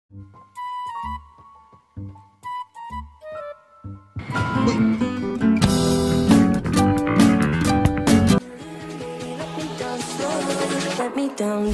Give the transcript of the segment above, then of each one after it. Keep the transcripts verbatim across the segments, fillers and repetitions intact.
Let me down.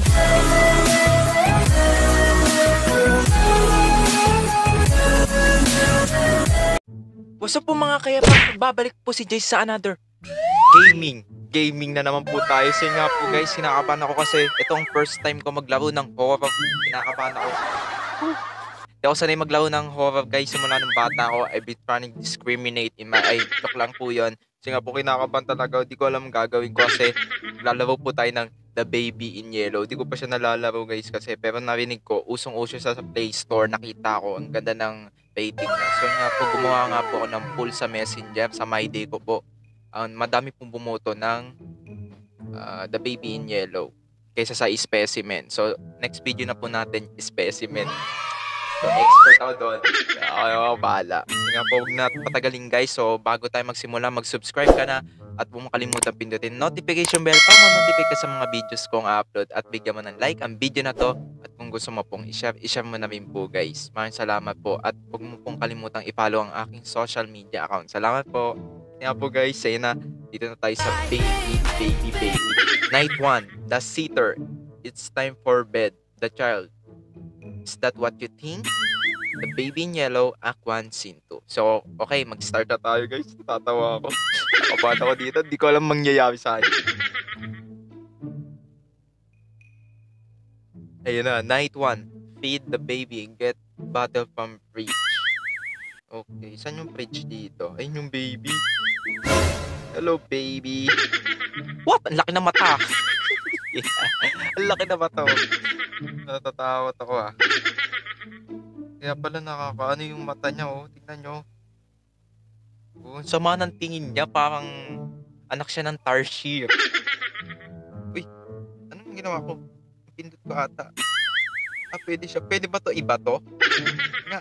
What's up po mga kaya babalik po si Jay sa another gaming. Gaming na naman po tayo. So nga po guys, kinakabahan ako kasi itong first time ko maglaro ng horror. Kinakabahan ako. Hindi ako sanay maglaro ng horror guys. Simula nung bata ako, I've been trying to discriminate in my eye. Joke lang po yun. So nga po kinakabahan talaga. Hindi ko alam ang gagawin ko kasi lalaro po tayo ng The Baby in Yellow. Hindi ko pa siya nalalaro guys kasi pero narinig ko, usong-uso siya sa Play Store. Nakita ko, ang ganda ng rating na. So nga po, gumawa nga po ako ng poll sa Messenger, sa My Day ko po. Um, madami pong bumoto ng uh, The Baby in Yellow kaysa sa Specimen. So, next video na po natin, Specimen. So, expert ako doon. Ako, bahala. Sige nga po, huwag na patagalin guys. So, bago tayo magsimula, mag-subscribe ka na at huwag mo kalimutan pindutin notification bell para ma-notify ka sa mga videos kong upload at bigyan mo ng like ang video na to at kung gusto mo pong i-share, i-share mo na rin po guys. Maraming salamat po at huwag mo pong kalimutang i-follow ang aking social media account. Salamat po. Kaya po guys, say na, dito na tayo sa Baby, Baby, Baby. Night one, The Sitter. It's time for bed. The Child. Is that what you think? The Baby in Yellow, Act one, Scene two. So, okay, mag-start na tayo guys. Natatawa ako. Nakabahan ako dito. Di ko alam mangyayari sa akin. Ayun na, Night one. Feed the baby and get bottle from fridge. Okay, saan yung fridge dito? Ayun yung baby. Hello, baby. What? Ang laki na mata. Ang laki na mata. Natatakot ako ah. Kaya pala nakakaano yung mata niya oh. Tingnan nyo. Oh, sama ng tingin niya. Parang anak siya ng tarsier. Uy, anong ginawa ko? Pindot ko ata. Ah, pwede siya. Pwede ba to iba to? Nga.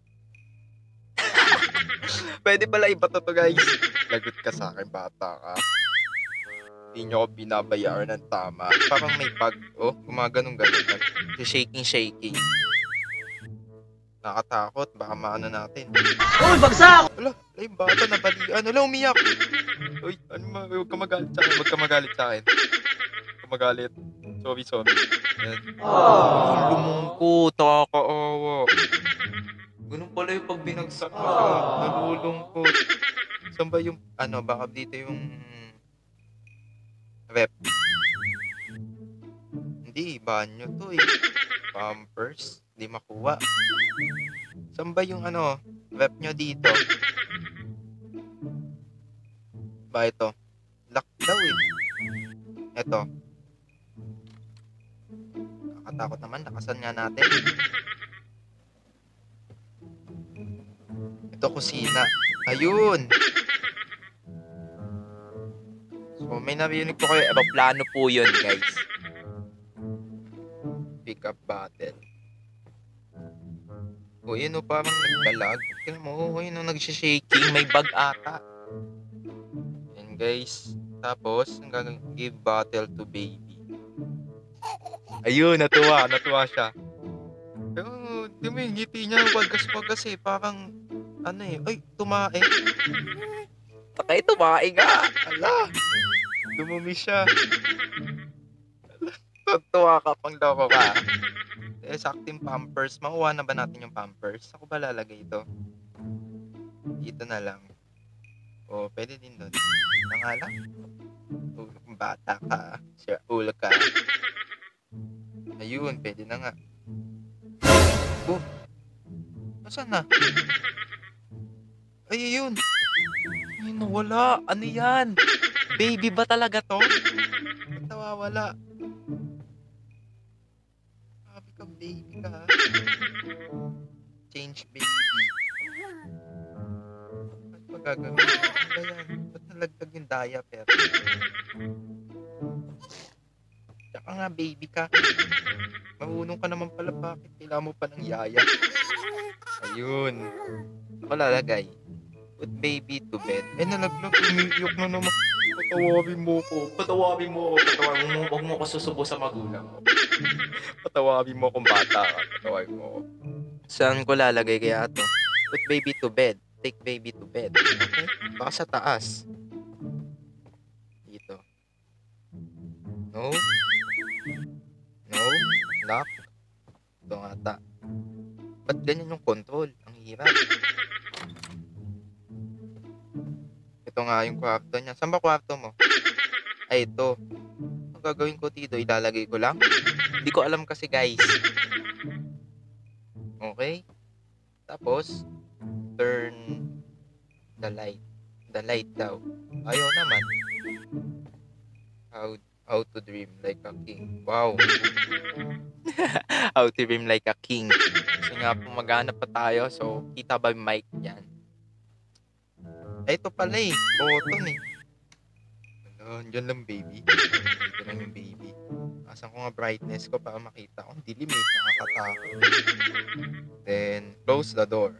Pwede pala iba to to guys. Lagot ka sa akin, bata ka. Hindi nyo ako binabayaran ng tama. Parang may pag, oh, gumaganong-ganon. Shaking, shaking. Nakatakot, baka maano natin. Uy, bagsak! Wala, ay, bata na balian. Wala, umiyak. Uy, ano ma, huwag ka magalit sa akin. Huwag ka magalit sa akin. Huwag ka magalit. Sorry, sorry. Yan. Oh, lumungkot, nakakaawa. Ganun pala yung pag binagsak ka. Nalulungkot. Saan ba yung, ano, baka dito yung rep? Hindi, banyo to eh. Pampers, hindi makuha. Saan ba yung ano, rep nyo dito? Ba ito? Lock daw eh. Ito. Nakatakot naman, nakasan nga natin. Ito, kusina. Ayun! So, may narinig po kayo. Aeroplano po yun, guys. Pick up bottle. O, yun o, parang nagdalag. Tignan mo, o, yun o, nagsishaking. May bag ata. Yan, guys. Tapos, ang gagawin, give bottle to baby. Ayun, natuwa. Natuwa siya. Pero, di mo yung ngiti niya, wagas-wagas eh. Parang, ano eh, ay, tumae. Takay, tumae nga. Ala, dumumi siya. Tuwa ka, pang loko ka. Eh, sakting pampers. Makuha na ba natin yung pampers? Ako ba lalagay ito? Dito na lang. O, pwede din doon. Na nga lang. O, bata ka. Sure, ulo ka. Ayun, pwede na nga. Oh, nasaan na? Ay, ayun. Ay, nawala. Ano yan? Baby ba talaga to? Ba't nawawala? Sabi ka, baby ka. Change baby. Ba't magagawin? Ano ba yan? Ba't nalagdag yung diaper? Tsaka nga, baby ka. Marunong ka naman pala. Bakit kailangan mo pa ng yaya? Ayun. Ako lalagay. Put baby to bed. Eh, nalaglag. Umiyok na naman. Patawawin mo ko. Patawawin mo ko. Patawawin mo. Huwag mo ko susubo sa magulang. Patawawin mo kung bata ka. Patawawin mo ko. Saan ko lalagay kaya to? Put baby to bed. Take baby to bed. Okay? Baka sa taas. Dito. No? No? Lock? Ito nga ata. Ba't ganyan yung control? Ang hirap. Ito nga yung kwarto niya. Saan ba kwarto mo? Ay, ito. Ang gagawin ko dito, ilalagay ko lang? Hindi ko alam kasi, guys. Okay? Tapos, turn the light. The light daw. Ayaw naman. How, how to dream like a king. Wow. How to dream like a king. Kasi nga po maghanap pa tayo. So, kita ba yung mic yan? Ay, ito pala eh. Button eh. Wala, andyan lang baby. Dito lang yung baby. Asan ko nga brightness ko para makita. Ang dilim eh. Nakakatakot. Then, close the door.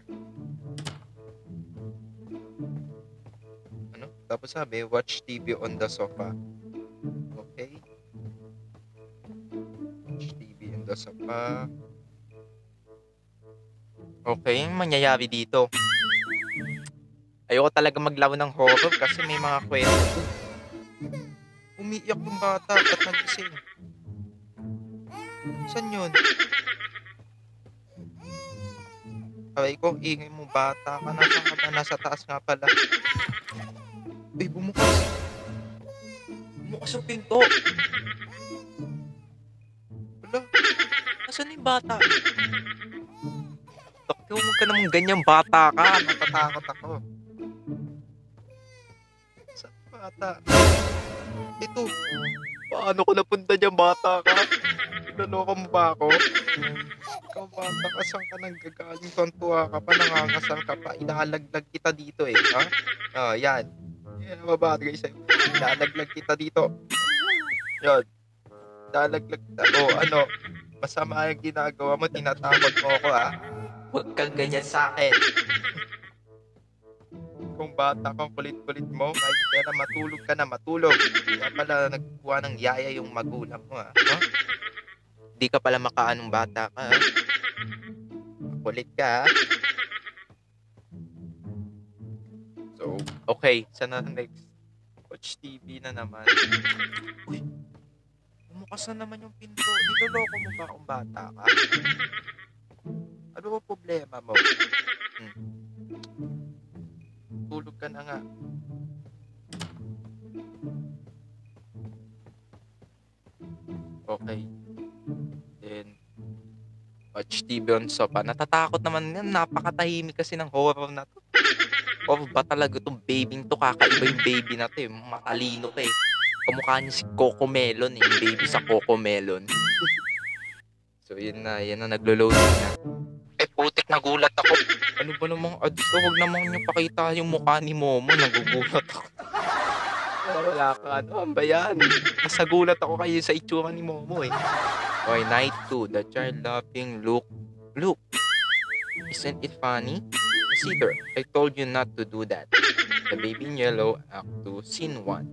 Ano? Tapos sabi, watch T V on the sofa. Okay. Watch T V on the sofa. Okay, yung mangyayari dito. Ayoko talaga maglaro ng horror kasi may mga kwento. Umiiyak yung bata at nagising. Saan yun? Aray ko, ingay mo bata ka. Nasaan ka ba? Nasa taas nga pala. Uy, bumukas. Bumukas yung pinto. Wala. Nasaan yung bata? Takyo mo ka namang ganyang bata ka. Natatakot ako. Saan bata? Ito. Paano ko napunta dyan bata ka? Naloko mo ba ako? Ikaw bata ka, saan ka nanggagaling? Tontuwa ka pa, nangangasal ka pa. Ilalaglag kita dito eh. Ha? Oh, yan. Yan ang mabagay sa'yo. Ilalaglag kita dito. Yan. Ilalaglag kita. Oh, ano? Masama yung ginagawa mo. Tinatakot mo ako, ha? Huwag kang ganyan sa akin. Kung bata kang kulit-kulit mo, kahit kaya na matulog ka na, matulog. Kaya pala nagkuha ng yaya yung magulang mo, ha? Huh? Di ka pala makaanong bata ka, ha? Kulit ka, ha? So, okay. Sana next? Watch T V na naman. Uy! Bumukas na naman yung pinto. Niloloko mo ba kung bata ka? Ano ba problema mo? Hmm. Tulog ka na nga. Okay. Then, watch T V on sofa. Natatakot naman yan. Napakatahimik kasi ng horror na to. O ba talaga itong baby to? Kakaiba yung baby na to eh. Matalino pa eh. Kamukha niya si Coco Melon eh. Yung baby sa Coco Melon. So yun na. Yan na naglo-load na. Eh putik, nagulat ako. Ano ba namang ads to? Huwag naman niyo pakita yung mukha ni Momo. Nagugulat ako. Wala ka. Ano ba yan? Nasagulat ako kayo sa itsura ni Momo eh. Okay, night two. The child laughing. Look. Look. Isn't it funny? Cedar, I told you not to do that. The Baby in Yellow, Act two, Scene one.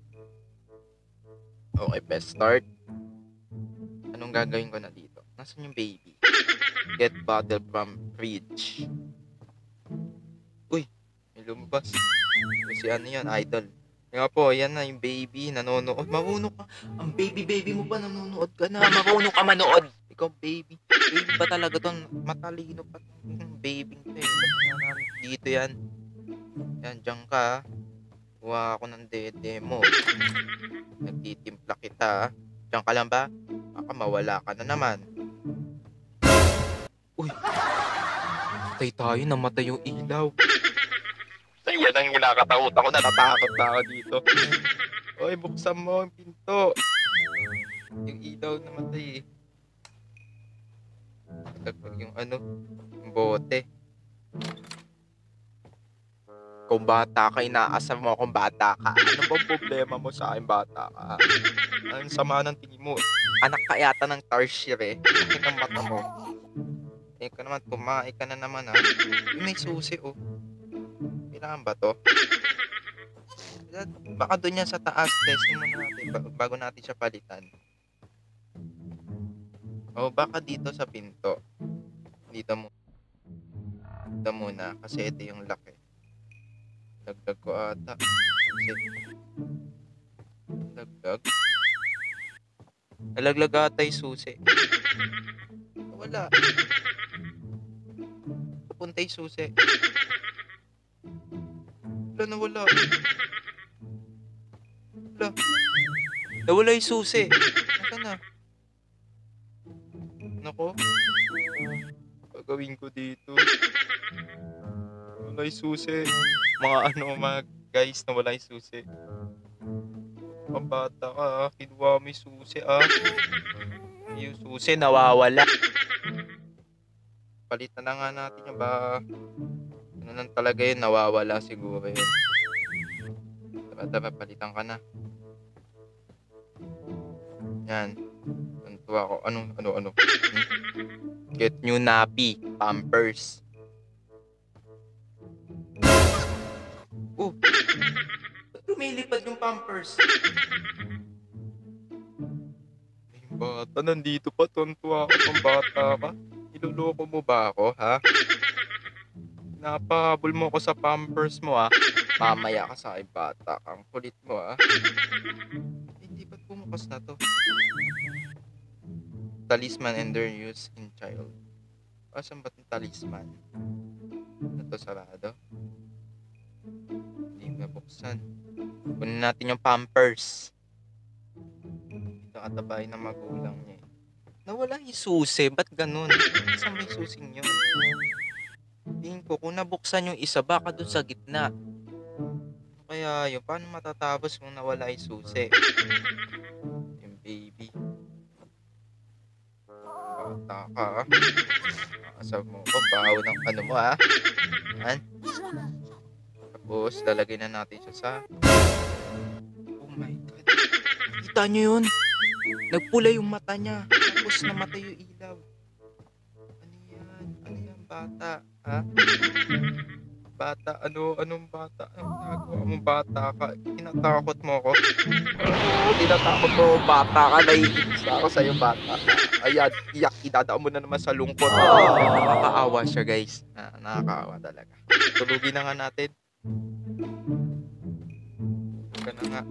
Okay, best start. Anong gagawin ko na dito? Nasaan yung baby? Get bottle from fridge. Uy, may lumabas. Kasi ano yun, idol. Nga po, yan na yung baby, nanonood. Marunong ka. Ang baby-baby mo pa, nanonood ka na. Marunong ka manood. Ikaw, baby. Baby ba talaga to? Matalino pa itong baby to eh. Dito yan. Yan, dyan ka. Kuha ako ng dede mo. Nagtitimpla kita. Dyan ka lang ba? Baka mawala ka na naman. Uy! Patay tayo, namatay yung ilaw. Yan ang kinakatakot ako. Natatakot na ako dito. Uy, buksan mo yung pinto. Yung ilaw namatay eh. Nagpag yung ano, yung bote. Kung bata ka, inaasar mo akong bata ka. Ano bang problema mo sa akin, bata ka? Anong sama ng tingin mo? Anak ka yata ng tarsier eh. Bakit ang mata mo? Eh ka naman, tumae ka na naman ha. May susi oh. Kailangan ba to? Baka doon yan sa taas. Testing mo natin bago natin siya palitan. O baka dito sa pinto. Dito mo. Ito muna, kasi ito yung lock eh. Dagdag ko ata. Kasi, dagdag. Nalaglag ata yung susi. Wala. Papunta yung susi. Wala na wala. Wala. Nawala yung susi. Nasaan na? Nako. Gagawin ko dito. Nawala yung susi. Mga ano mga guys, nawala yung susi. Pambata ka ah. Kinuha mo yung susi ah. Yung susi nawawala. Palitan na nga natin yung ba. Ano lang talaga yun, nawawala siguro yun. Dapat dapat palitan ka na. Yan. Tuntua ako. Ano, ano, ano. Hmm? Get new nappy. Pampers. Oh. Lumilipad yung pampers. Yung bata, nandito pa. Tuntua ako pang bata ka. Iluloko mo ba ako, ha? Napahabol mo ako sa pampers mo, ha? Mamaya ka sa aking bata. Ang kulit mo, ha? Hindi ba't bumukas na to? Talisman and their use in child. Asan ba't yung talisman? Ito sarado. Hindi mabuksan. Kunin natin yung pampers. Ito katabay ng magulang niya. Nawala yung susi. Ba't ganun? Saan may susing yun? Tingin ko, kung nabuksan yung isa, baka dun sa gitna. Kaya yun, paano matatapos kung nawala yung susi? Yung baby. Bata ka, ha? Asab mo ko, bahaw ng ano mo, ha? Yan. Tapos, lalagay na natin siya sa... Oh my God. Kita nyo yun? Nagpula yung mata niya. Tapos namatay yung ilaw. Ano yan? Ano yan, bata? Ha? Bata? Ano? Anong bata? Anong nagawa mong bata ka? Tinatakot mo ko? Oh, tinatakot mo, bata ka. Naiinis ako sa'yo, bata. Ayan, iyak. Idadaan mo na naman sa lungkot. Nakakaawa siya, guys. Na, nakakaawa talaga. Tulugin na nga natin. Tulog ka na nga.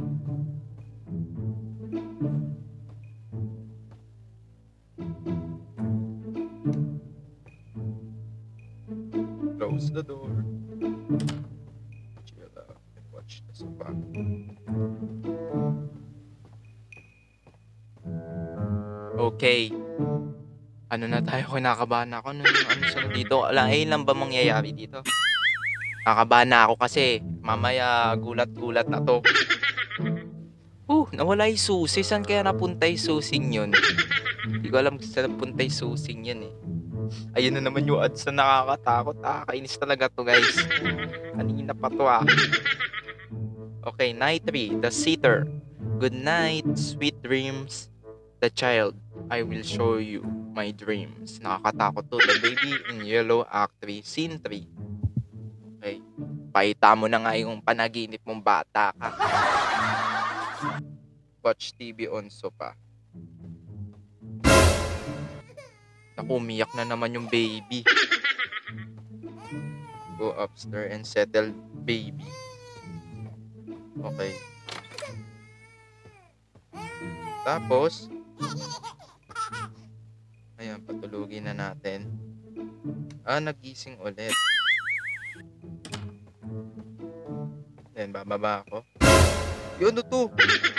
Close the door. Chill out and watch the sofa. Okay. Ano na tayo? Kinakabahan ako. Ano, ano sa dito? Alam, eh, lang ba mangyayari dito? Nakabahan na ako kasi mamaya gulat-gulat na to. Uh, nawala yung susi. Saan kaya napunta yung susing yun? Hindi ko alam kung saan napunta yung susing yun eh. Ayun na naman yung ads na nakakatakot. Ah, kainis talaga to guys. Kanina pa to ah. Okay, night three. The Sitter. Good night, sweet dreams. The child. I will show you my dreams. Nakakatakot to. The Baby in Yellow Act three. Scene three. Okay. Paita mo na nga yung panaginip mong bata ka. Watch T V on sofa. Naku, umiyak na naman yung baby. Go upstairs and settle baby. Okay. Tapos, ayan, patulugin na natin. Ah, nagising ulit. Then, bababa ako. Yun, ano to?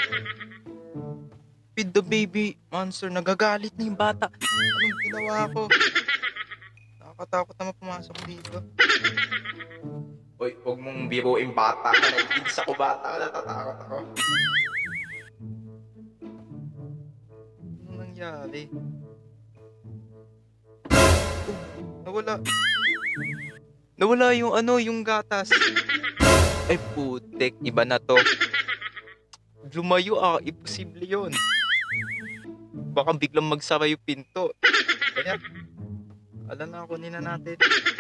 Feed the baby monster. Nagagalit na yung bata. Anong ginawa ko? Nakakatakot naman pumasok dito. Uy, huwag mong biruin bata ka. Naiinis ako bata ka. Natatakot ako. Anong nangyari? Oh, nawala. Nawala yung ano, yung gatas. Ay putek, iba na to. Lumayo ah, imposible yun. Baka biglang magsara yung pinto. Kaya, alam na, kunin na natin.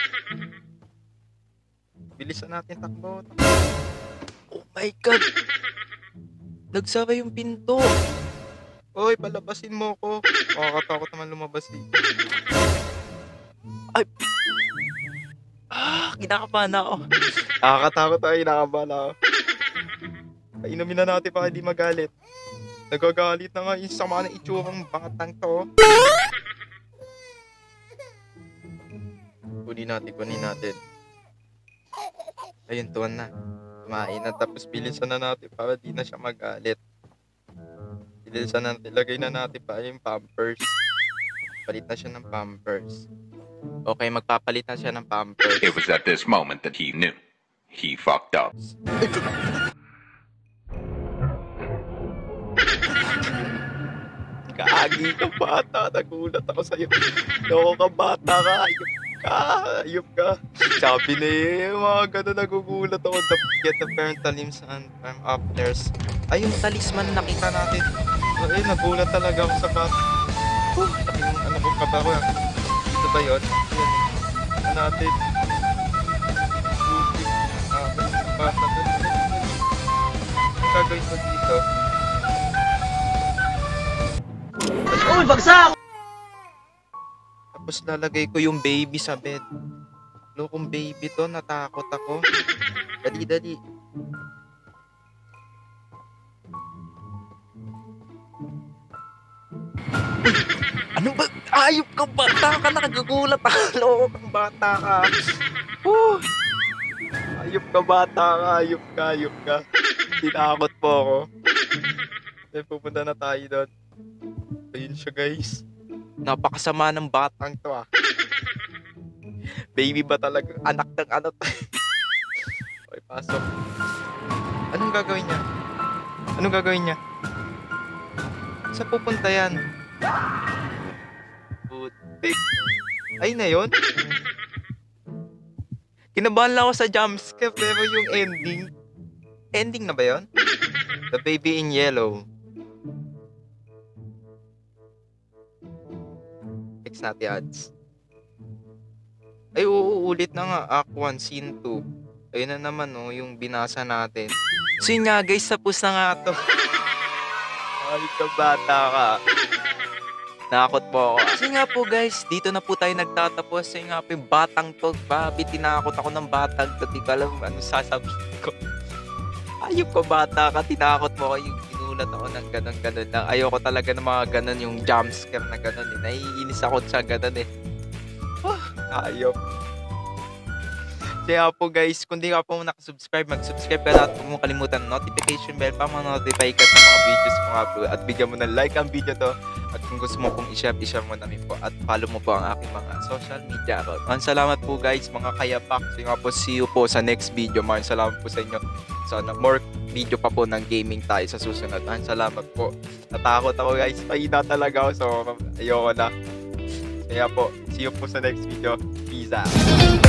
Bilisan natin takbo. Oh my God! Nagsara yung pinto. Oy, palabasin mo ko. Makakatakot naman lumabas dito. Ay! Ah, kinakabahan ako. Nakakatakot ako, kinakabahan ako. Inumin na natin para hindi magalit. Nagagalit na nga yung sama ng itsurang batang to. Kunin natin, kunin natin. Ayun, tuwan na. Kumain na, tapos bilisan na natin para di na siya magalit. Bilisan na natin, lagay na natin pa yung pampers. Palit na siya ng pampers. Okay, magpapalit na siya ng pampers. It was at this moment that he knew. He fucked up. Kaagi ka bata, nagulat ako sa'yo. Loko ka bata ka, ayup ka, ayup ka. Sabi na eh, mga gano'n nagugulat ako. The, get the parental limbs and I'm up there's... Ay, yung talisman nakita natin. Ay, nagulat talaga ako sa bata. Oh, sabi yung ano ko kaba ko. Dito ba yun? Yan. Ano natin? Ah, sa bata doon. Ang gagawin ko dito? Uy, bagsak! Tapos lalagay ko yung baby sa bed. Lokong baby to, natakot ako. Dali, dali. Ano ba? Ayop ka, bata ka, nakagugulat ako. Loko kang bata ka. Oh. Ayop ka, bata ka, ayop ka, ayop ka. Tinakot po ako. Then pupunta na tayo doon. Ayun siya, guys. Napakasama ng batang to ah. Baby ba talaga? Anak ng ano to? Okay, pasok. Anong gagawin niya? Anong gagawin niya? Saan pupunta yan? Putik. Ay na yun? Kinabahan lang ako sa jumpscare pero yung ending. Ending na ba yun? The baby in yellow. X natin ads. Ay, uulit na nga. Act one, Scene two. Ayun na naman, oh, yung binasa natin. So yun nga, guys, tapos na nga to. Ay, kabata ka. Nakakot po ako. So nga po, guys, dito na po tayo nagtatapos. So nga po, yung batang to. Babi, tinakot ako ng batang to. Di ko alam ano sasabihin ko. Ayop ko, bata ka. Tinakot mo ako. Yung ginulat ako ng ganon-ganon lang. Ayoko talaga ng mga ganon, yung jumpscare na ganon. Eh. Naiinis ako sa ganon eh. Oh, ayop. Kaya po guys, kung di ka po nakasubscribe, mag-subscribe ka na at huwag mo kalimutan ng notification bell para ma-notify ka sa mga videos ko nga po. At bigyan mo ng like ang video to. At kung gusto mo pong i-share, i-share mo namin po. At follow mo po ang aking mga social media account. Maraming salamat po guys, mga kayapak. So nga po, see you po sa next video. Maraming salamat po sa inyo. Sana more video pa po ng gaming tayo sa susunod. Maraming salamat po. Natakot ako guys. Mahina talaga ako. So ayoko na. Kaya po, see you po sa next video. Peace out.